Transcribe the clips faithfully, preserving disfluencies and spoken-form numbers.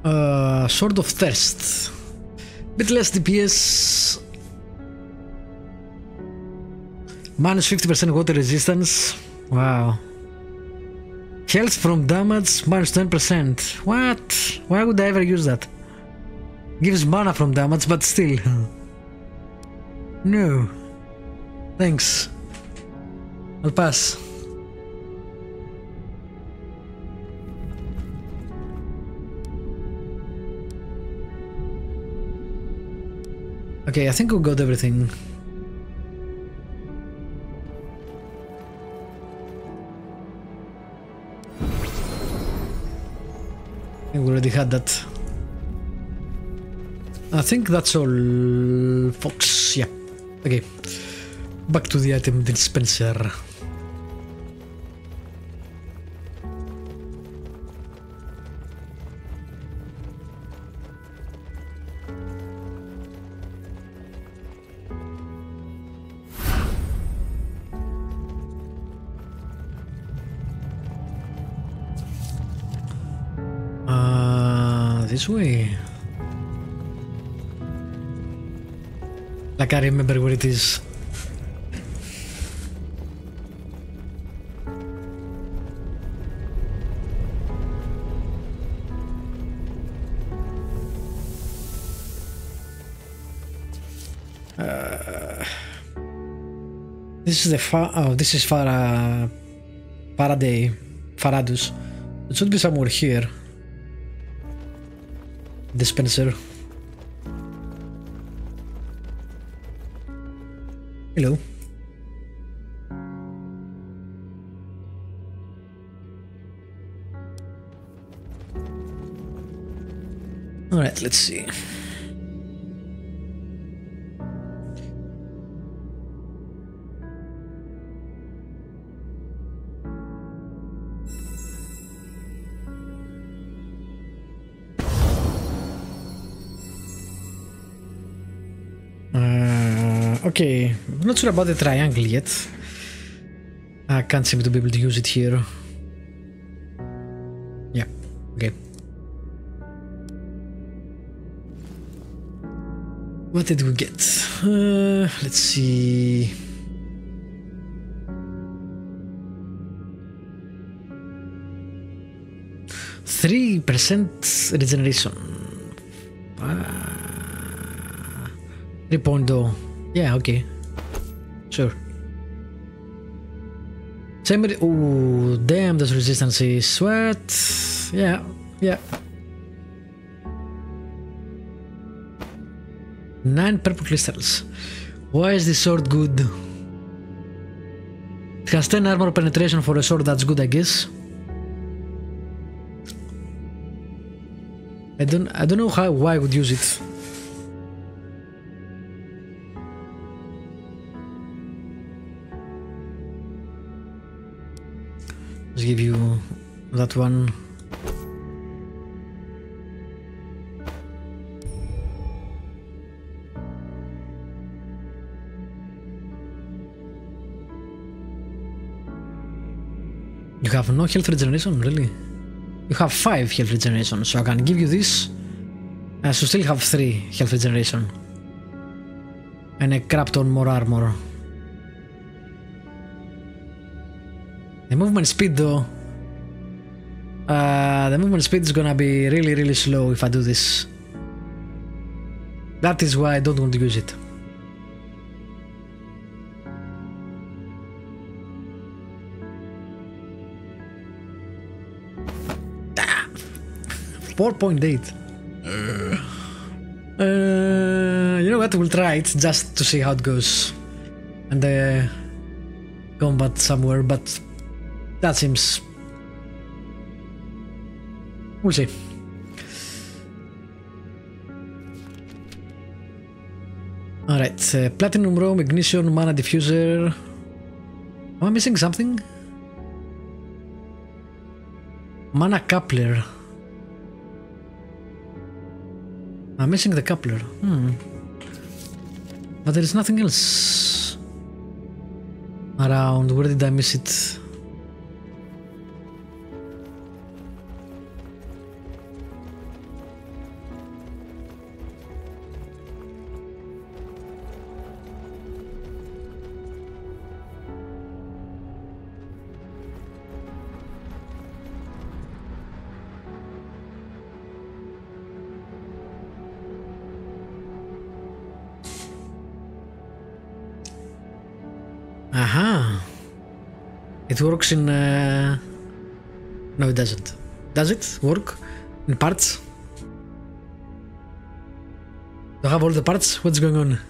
Uh, Sword of Thirst. Bit less D P S. Minus fifty percent water resistance. Wow. Health from damage minus ten percent. What? Why would I ever use that? Gives mana from damage, but still. No. Thanks. I'll pass. Okay, I think we got everything. We already had that. I think that's all, folks. Yeah. Okay. Back to the item dispenser. This way. Like I remember where it is. Uh, this is the far. Oh, this is Fara. Faraday. Faradus. It should be somewhere here. Dispenser. Hello. All right, let's see. Okay, I'm not sure about the triangle yet. I can't seem to be able to use it here. Yeah, okay. What did we get? Uh, let's see. Three percent regeneration. Uh, three point oh. Yeah, okay. Sure. Same. Oh, damn, those resistances. What? Yeah, yeah. Nine purple crystals. Why is this sword good? It has ten armor penetration for a sword, that's good, I guess. I don't I don't know how why I would use it. Let's give you that one. You have no health regeneration, really? You have five health regeneration, so I can give you this. I should still have three health regeneration. And a crap ton more armor. The movement speed though, uh, the movement speed is gonna be really really slow if I do this. That is why I don't want to use it. Ah, four point eight. Uh, uh, you know what, we'll try it just to see how it goes. And the uh, combat somewhere, but that seems... we'll see. Alright, uh, Platinum Rome, Ignition, Mana Diffuser... Am I missing something? Mana Coupler. I'm missing the coupler. Hmm. But there is nothing else around. Where did I miss it? Aha. It works in... Uh... No, it doesn't. Does it work in parts? Do I have all the parts? What's going on?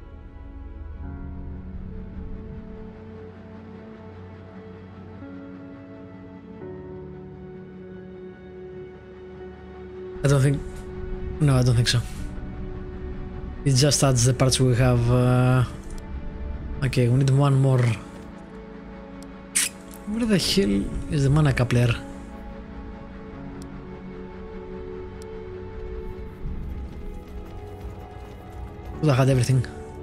I don't think... No, I don't think so. It just adds the parts we have. Uh... Okay, we need one more. Where the hell is the mana coupler? I had everything.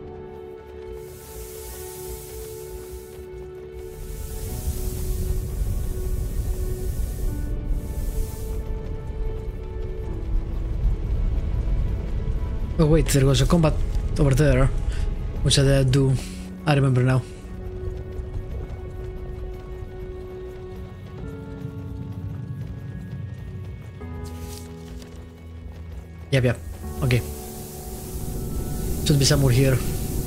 Oh wait, there was a combat over there, which I did do. I remember now. Yep, yep. Okay. Should be somewhere here.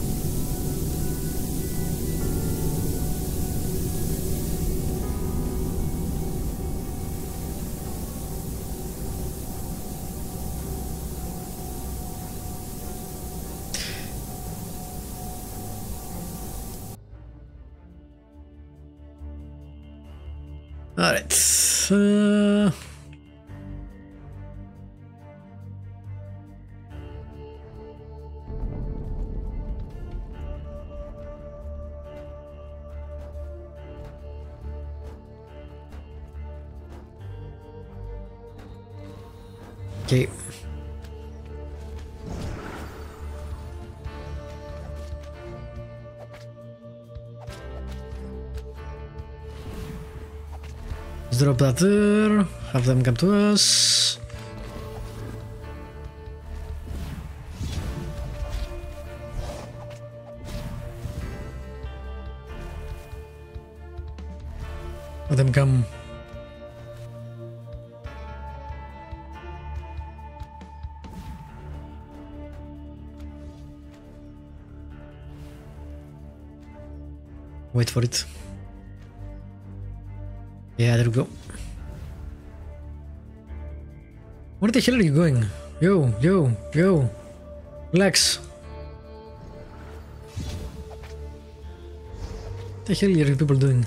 All right. Uh... Okay. Let's drop that there. Have them come to us. Let them come. Wait for it. Yeah, there we go. Where the hell are you going? Yo, yo, yo. Relax. What the hell are you people doing?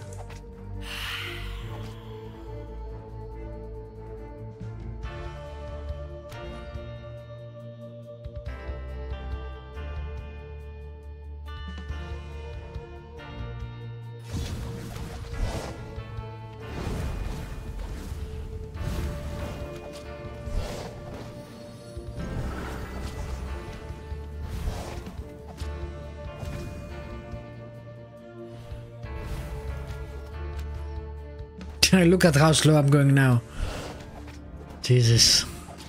Look at how slow I'm going now. Jesus.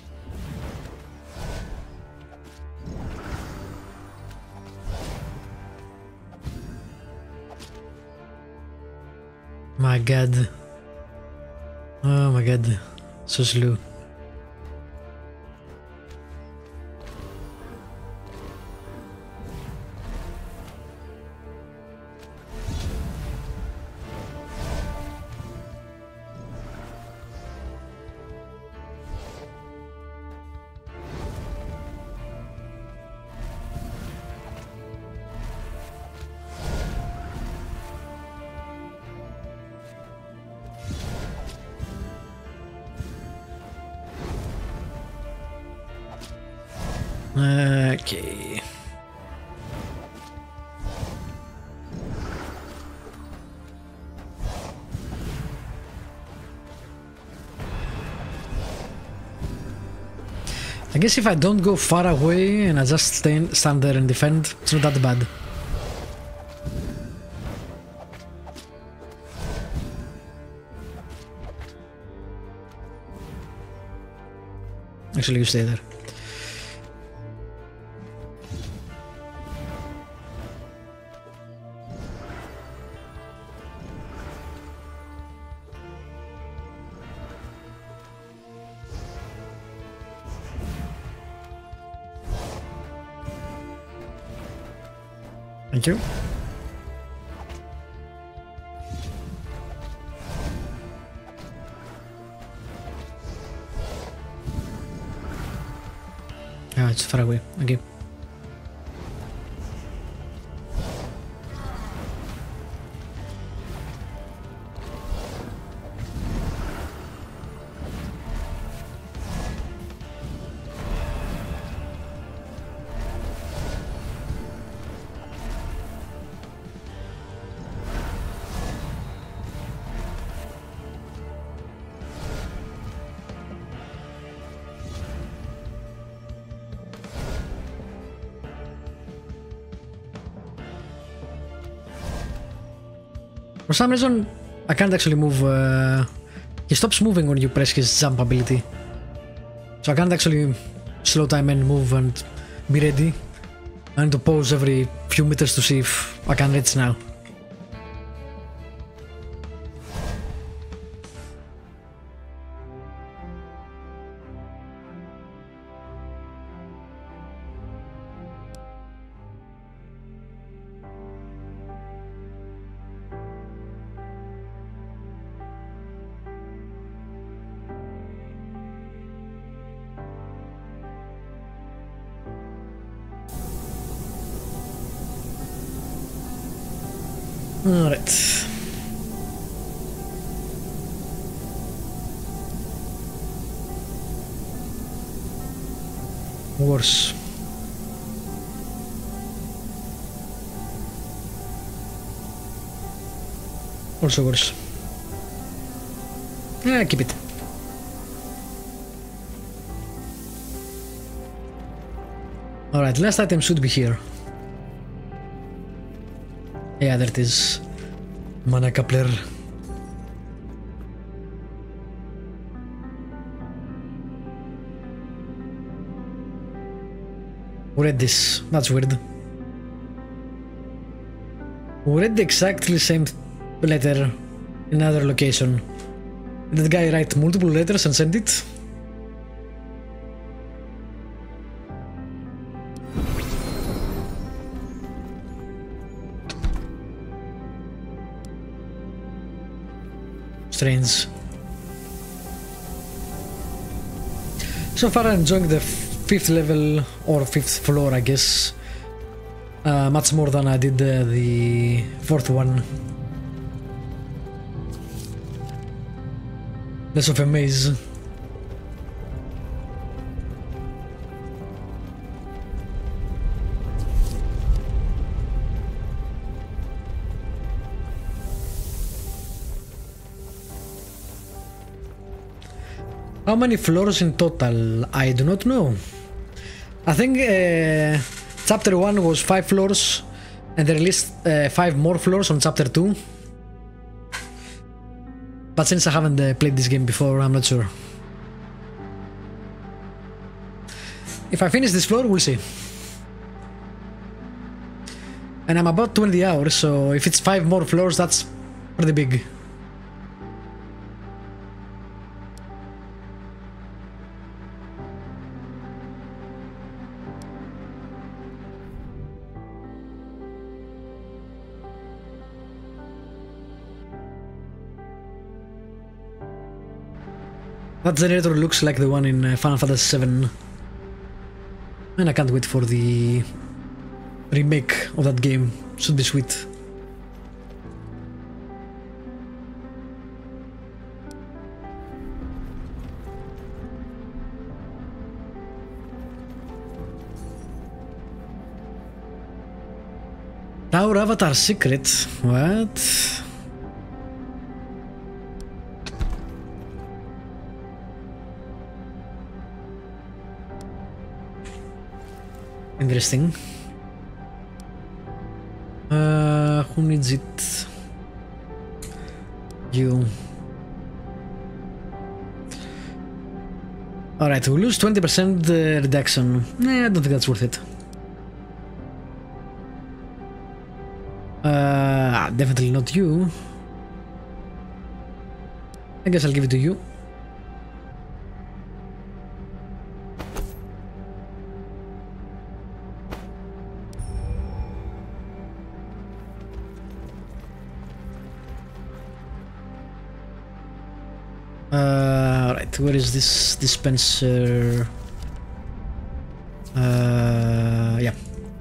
My god. Oh my god. So slow. Okay. I guess if I don't go far away and I just stay, stand there and defend, it's not that bad. Actually, you stay there. Thank you. Ah, it's far away. Okay. For some reason, I can't actually move. Uh, he stops moving when you press his jump ability. So I can't actually slow time and move and be ready. I need to pause every few meters to see if I can reach now. Alright. Worse. Also worse. Yeah, keep it. Alright, last item should be here. Yeah, there it is. Mana coupler. Who read this? That's weird. Who read the exactly same letter in another location? Did that guy write multiple letters and send it? Strange. So far I'm enjoying the fifth level or fifth floor, I guess, uh, much more than I did uh, the fourth one. Less of a maze. How many floors in total? I do not know. I think uh, chapter one was five floors and they released uh, five more floors on chapter two. But since I haven't uh, played this game before, I'm not sure. If I finish this floor, we'll see. And I'm about twenty hours, so if it's five more floors, that's pretty big. That generator looks like the one in uh, Final Fantasy seven. And I can't wait for the remake of that game. Should be sweet. Tower Avatar Secret? What? Interesting. Uh, who needs it? You. Alright, we lose twenty percent reduction. Nah, I don't think that's worth it. Uh, definitely not you. I guess I'll give it to you. Uh, right, where is this dispenser? Uh,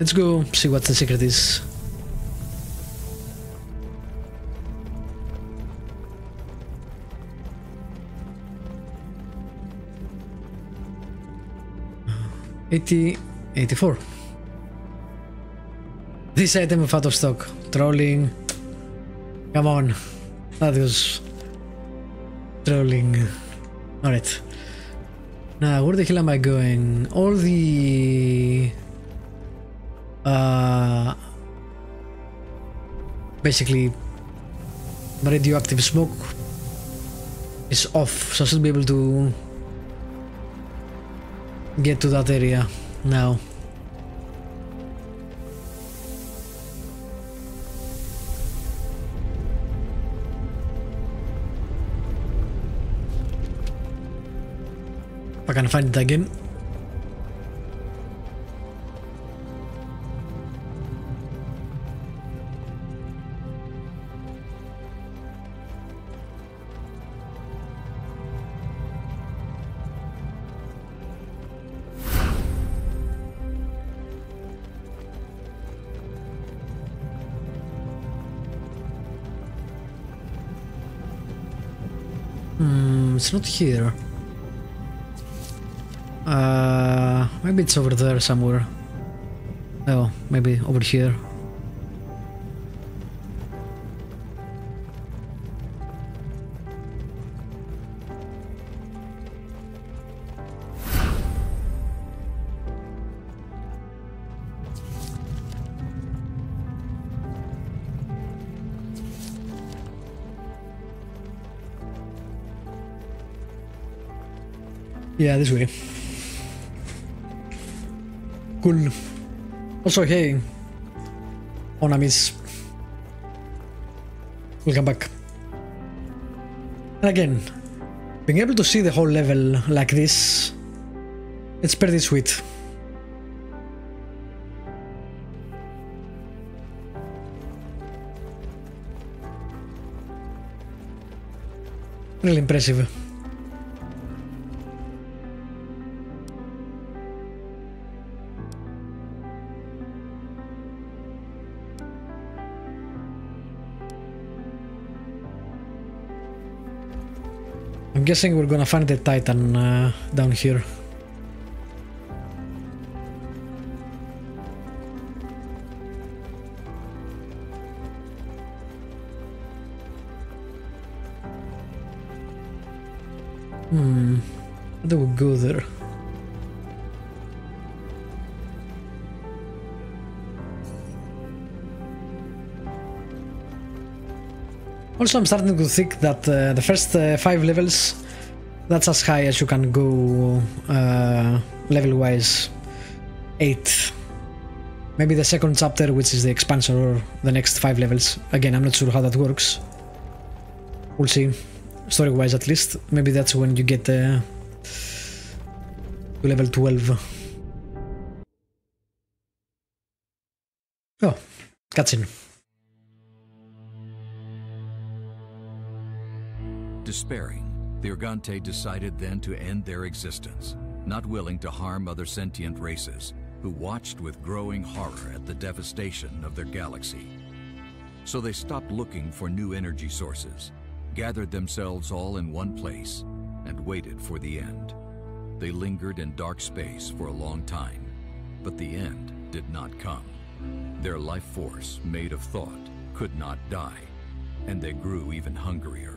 Let's go see what the secret is. eighty, eighty-four. This item is out of stock. Trolling. Come on. That was trolling. Alright. Now, where the hell am I going? All the... Uh, basically, radioactive smoke is off, so I should be able to get to that area now. If I can find it again. Hmm, it's not here. Uh, maybe it's over there somewhere. Oh, maybe over here. Yeah, this way. Cool. Also, hey, Onamis, welcome back. And again, being able to see the whole level like this, it's pretty sweet. Really impressive. I'm guessing we're gonna find the Titan uh, down here. Hmm, how do we go there? Also, I'm starting to think that uh, the first uh, five levels, that's as high as you can go uh, level-wise. Eight. Maybe the second chapter, which is the expansion, or the next five levels. Again, I'm not sure how that works. We'll see. Story-wise, at least. Maybe that's when you get uh, to level twelve. Oh, cutscene. Despairing, the Organte decided then to end their existence, not willing to harm other sentient races who watched with growing horror at the devastation of their galaxy. So they stopped looking for new energy sources, gathered themselves all in one place, and waited for the end. They lingered in dark space for a long time, but the end did not come. Their life force, made of thought, could not die, and they grew even hungrier.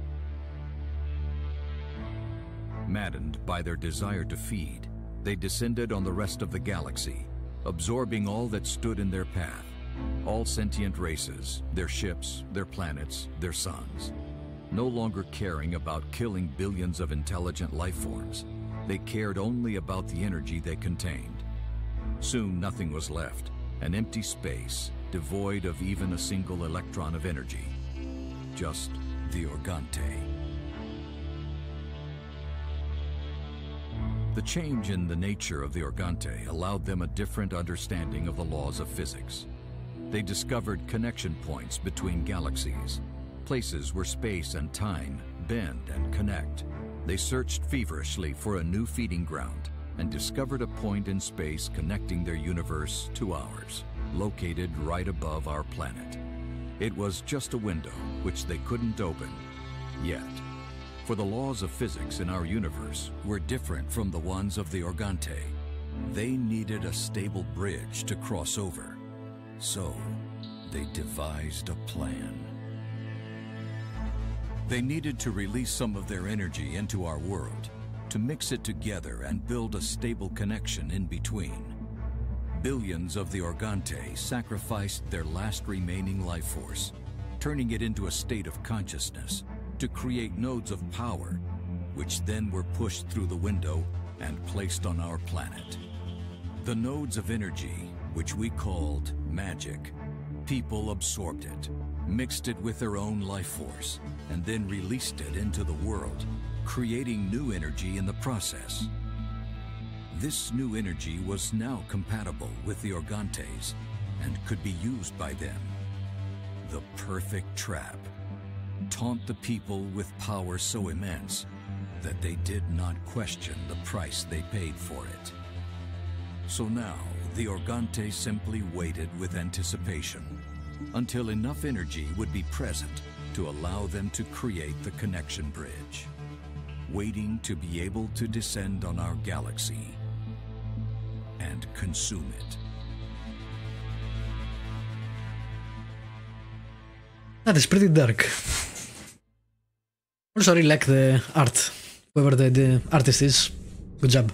Maddened by their desire to feed, they descended on the rest of the galaxy, absorbing all that stood in their path, all sentient races, their ships, their planets, their suns. No longer caring about killing billions of intelligent life forms, they cared only about the energy they contained. Soon nothing was left, an empty space, devoid of even a single electron of energy. Just the Organte. The change in the nature of the Organte allowed them a different understanding of the laws of physics. They discovered connection points between galaxies, places where space and time bend and connect. They searched feverishly for a new feeding ground, and discovered a point in space connecting their universe to ours, located right above our planet. It was just a window, which they couldn't open, yet. For the laws of physics in our universe were different from the ones of the Organte. They needed a stable bridge to cross over. So, they devised a plan. They needed to release some of their energy into our world, to mix it together and build a stable connection in between. Billions of the Organte sacrificed their last remaining life force, turning it into a state of consciousness, to create nodes of power, which then were pushed through the window and placed on our planet. The nodes of energy, which we called magic, people absorbed it, mixed it with their own life force, and then released it into the world, creating new energy in the process. This new energy was now compatible with the Organtes and could be used by them. The perfect trap. Taunt the people with power so immense that they did not question the price they paid for it. So now, the Organte simply waited with anticipation until enough energy would be present to allow them to create the connection bridge, waiting to be able to descend on our galaxy and consume it. That is pretty dark. Also, I really like the art. Whoever the, the artist is, good job.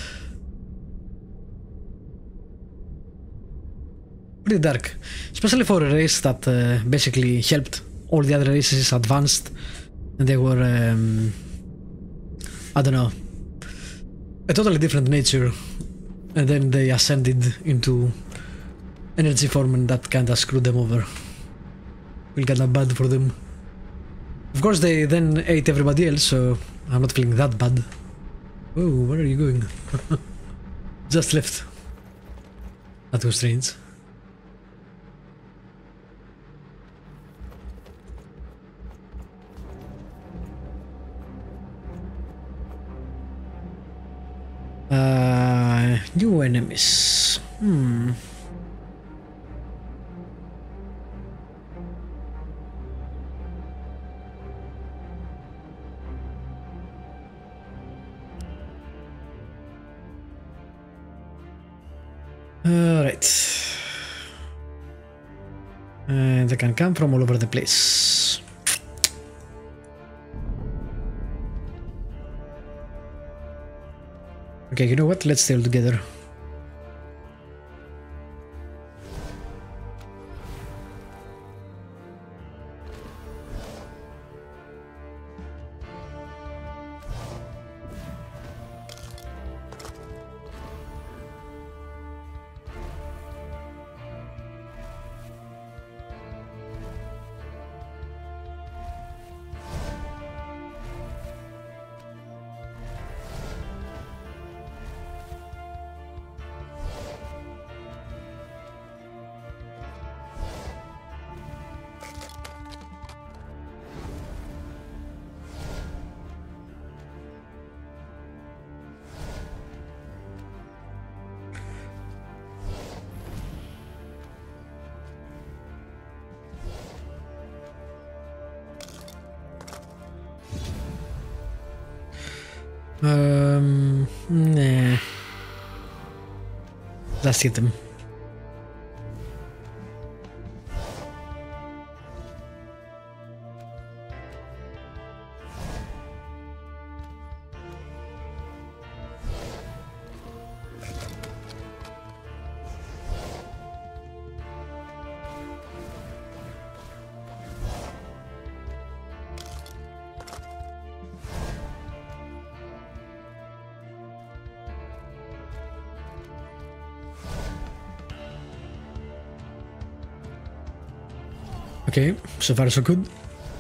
Pretty dark, especially for a race that uh, basically helped all the other races advanced, and they were, um, I don't know, a totally different nature, and then they ascended into energy form, and that kinda screwed them over. Feel kinda bad for them. Of course, they then ate everybody else, so I'm not feeling that bad. Oh, where are you going? Just left. That was strange. Uh, new enemies. Hmm. Alright. And they can come from all over the place. Okay, you know what? Let's stay all together. Um, nah. Let's hit them. Okay, so far so good.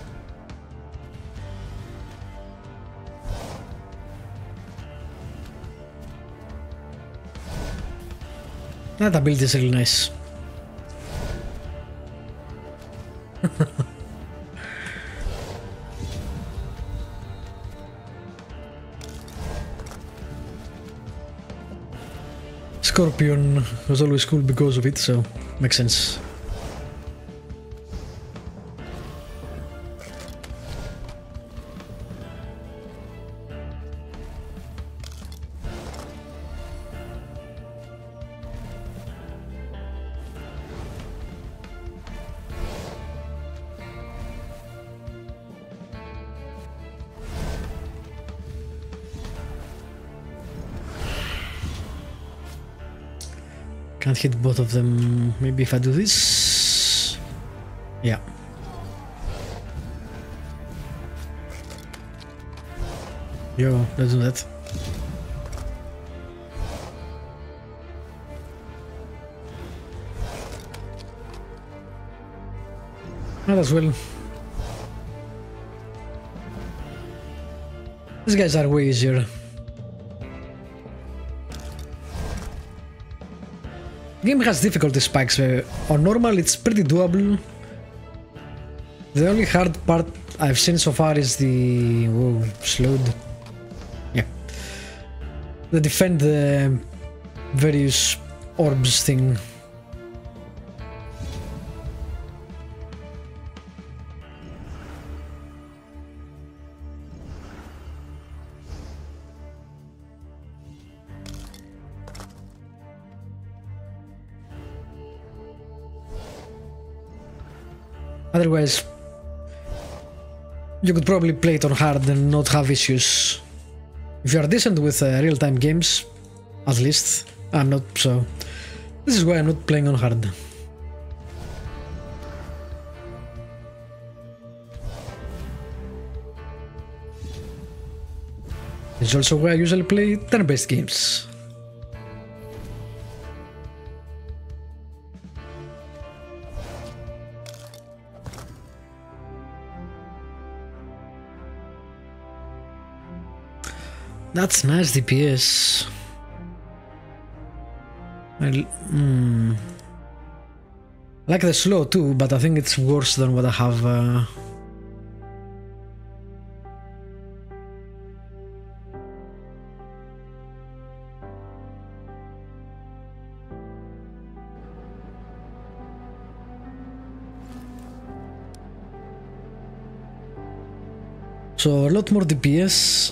That ability is really nice. Scorpion was always cool because of it, so makes sense. Can't hit both of them. Maybe if I do this. Yeah. Yo, let's do that. Might as well. These guys are way easier. Game has difficulty spikes. Uh, on normal it's pretty doable. The only hard part I've seen so far is the... whoa, slowed. Yeah. The defend the various orbs thing. Otherwise, you could probably play it on hard and not have issues. If you are decent with uh, real-time games, at least. I'm not, so this is why I'm not playing on hard. It's also why I usually play turn-based games. That's nice D P S. I mm, like the slow too, but I think it's worse than what I have. Uh... So a lot more D P S,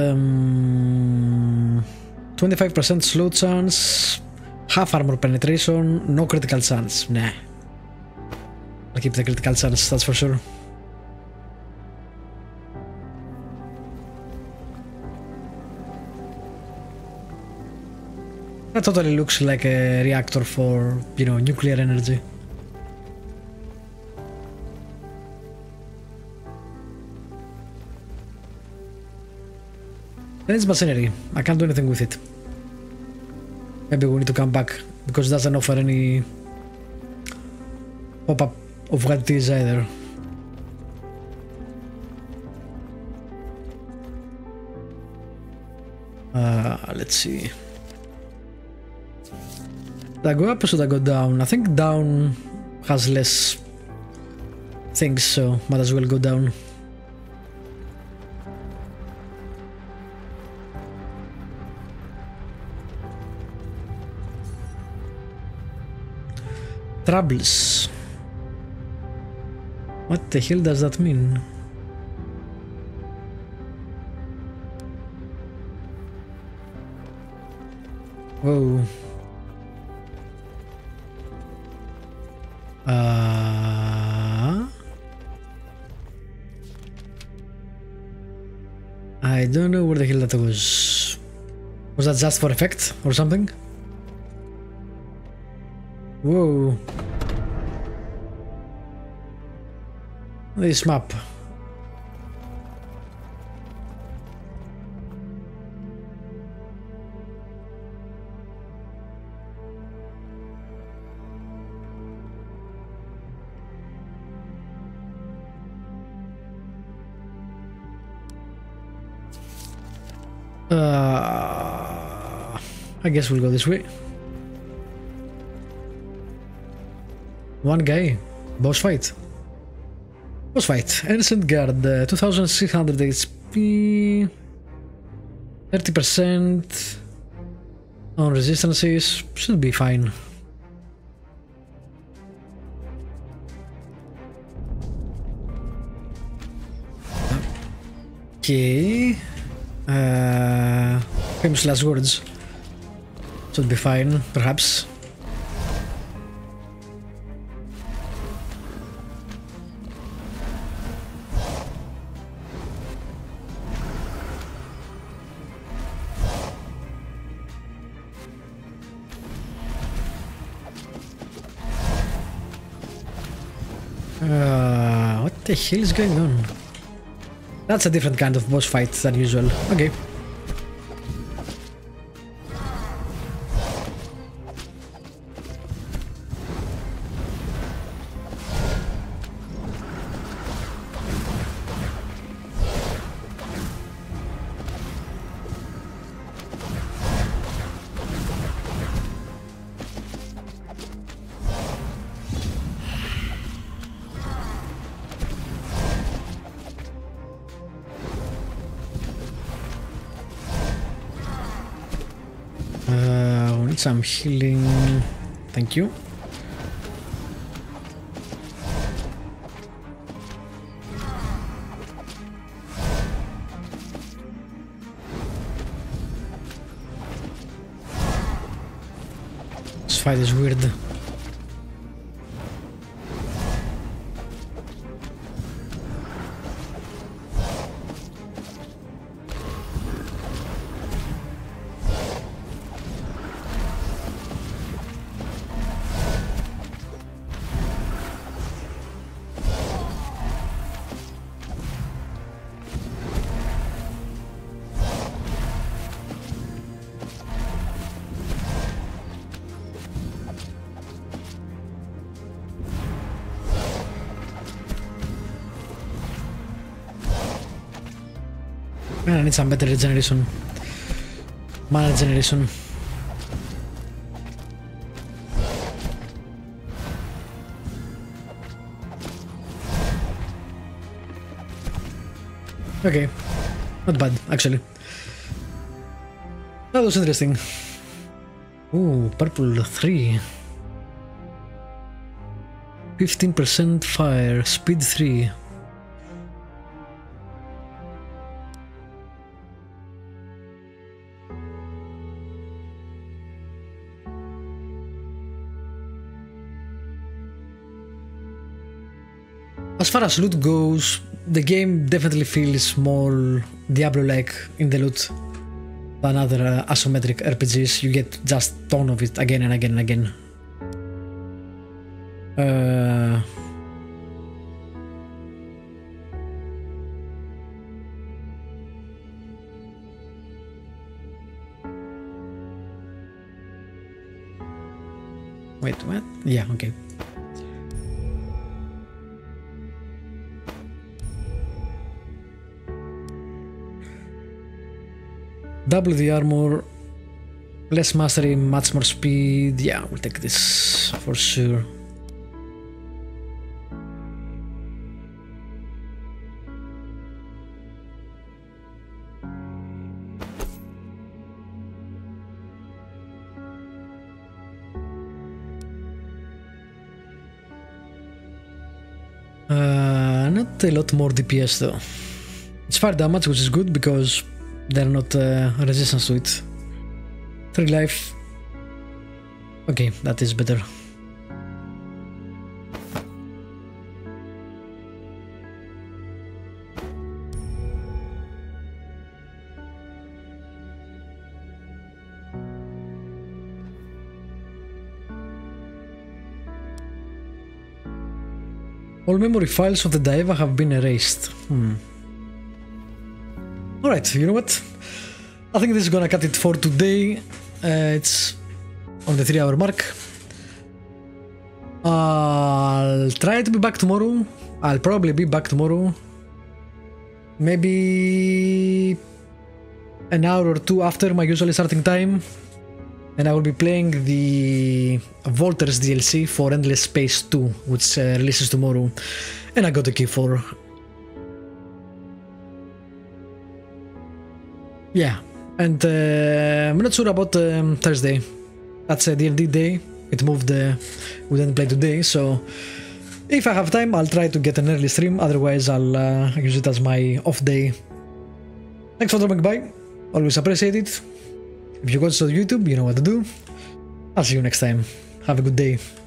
um, twenty-five percent slow chance, half armor penetration, no critical chance. Nah, I'll keep the critical chance, that's for sure. That totally looks like a reactor for, you know, nuclear energy. Then it's machinery. I can't do anything with it. Maybe we need to come back because it doesn't offer any pop-up of what it is either. Uh, let's see. Should I go up or should I go down? I think down has less things, so might as well go down. Troubles. What the hell does that mean? Whoa. Uh, I don't know where the hell that was. Was that just for effect or something? Whoa. This map. Uh, I guess we'll go this way. One guy, boss fight. Boss fight. Ancient Guard, uh, two thousand six hundred H P, thirty percent. On resistances, should be fine. Okay. Uh, famous last words. Should be fine, perhaps. Uh, what the hell is going on? That's a different kind of boss fight than usual. Okay. Uh, we need some healing. Thank you. This fight is weird. Man, I need some better regeneration. Mana regeneration. Okay, not bad actually. That was interesting. Ooh, purple three. fifteen percent fire, speed three. As far as loot goes, the game definitely feels more Diablo-like in the loot than other uh, asymmetric R P Gs. You get just a ton of it again and again and again. Uh, wait, what? Yeah, okay. Double the armor, less mastery, much more speed. Yeah, we'll take this for sure. Uh, not a lot more D P S though. It's fire damage, which is good because they're not uh, resistant to it. Three life. Okay, that is better. All memory files of the Daeva have been erased. Hmm. Alright, you know what? I think this is gonna cut it for today. Uh, it's on the three hour mark. I'll try to be back tomorrow. I'll probably be back tomorrow. Maybe an hour or two after my usual starting time. And I will be playing the Volters D L C for Endless Space two, which uh, releases tomorrow. And I got a key for. Yeah, And uh, I'm not sure about um, Thursday. That's a D and D day. It moved, uh, we didn't play today, so if I have time, I'll try to get an early stream. Otherwise, I'll uh, use it as my off day. Thanks for dropping by. Always appreciate it. If you go to YouTube, you know what to do. I'll see you next time. Have a good day.